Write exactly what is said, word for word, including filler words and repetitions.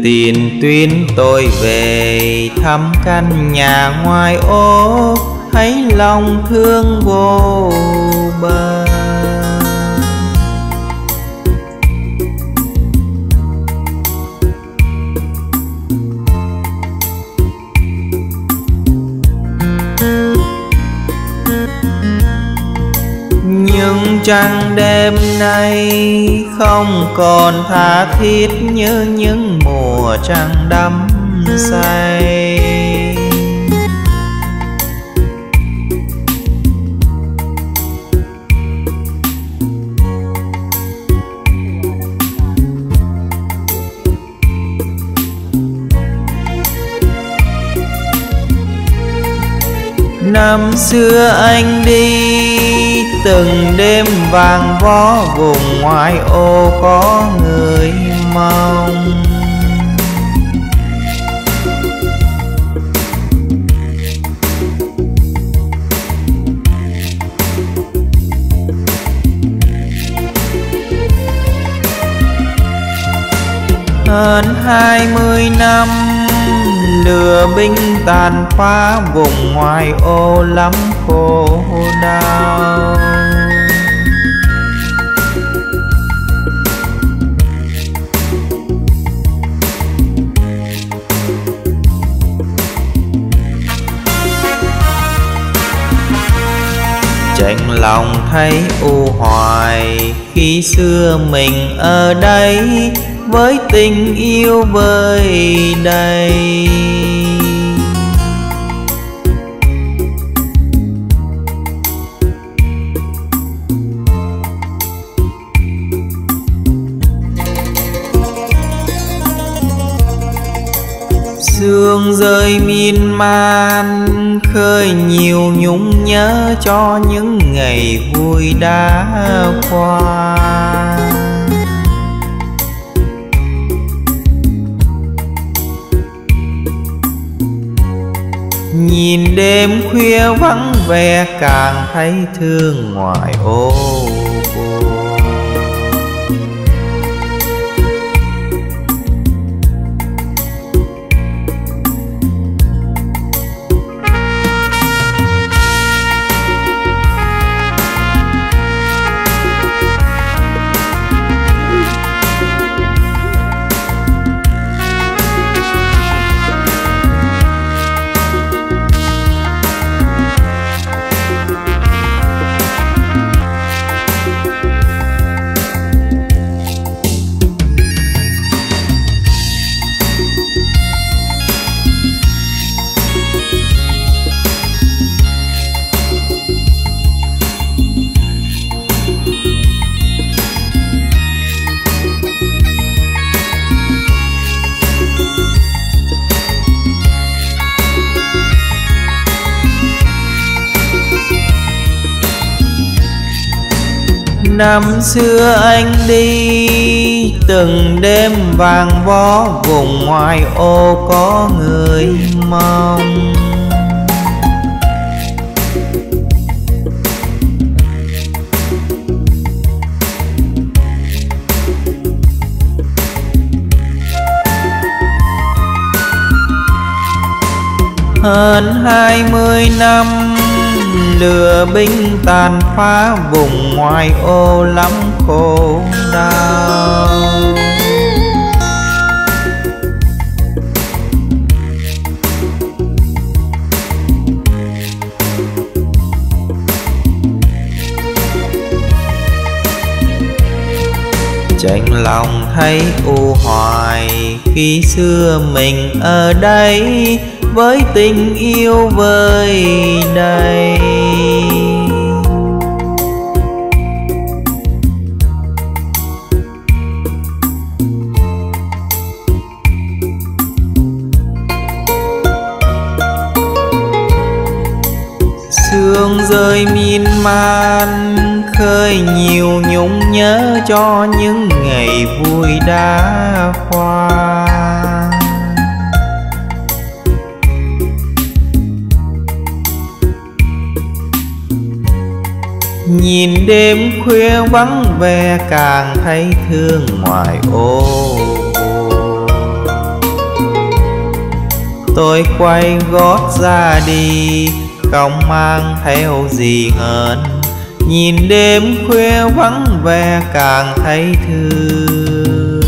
tiền tuyến tôi về thăm căn nhà ngoài ô, thấy lòng thương vô bờ. Nhưng trăng đêm nay không còn tha thiết như những mùa trăng đắm say. Năm xưa anh đi từng đêm vàng vó, vùng ngoại ô có người mong. Hơn hai mươi năm lửa binh tàn phá, vùng ngoại ô lắm khổ đau. Chạnh lòng thấy u hoài khi xưa mình ở đây với tình yêu vơi đầy. Sương rơi miên man khơi nhiều nhung nhớ cho những ngày vui đã qua. Nhìn đêm khuya vắng vẻ càng thấy thương ngoại ô. Năm xưa anh đi từng đêm vàng vó, vùng ngoại ô có người mong. Hơn hai mươi năm lửa binh tàn phá, vùng ngoại ô lắm khổ đau. Chạnh lòng thấy u hoài khi xưa mình ở đây với tình yêu vơi đầy. Sương rơi miên man khơi nhiều nhung nhớ cho những ngày vui đã qua. Nhìn đêm khuya vắng vẻ càng thấy thương ngoại ô. Tôi quay gót ra đi, không mang theo gì hờn. Nhìn đêm khuya vắng vẻ càng thấy thương.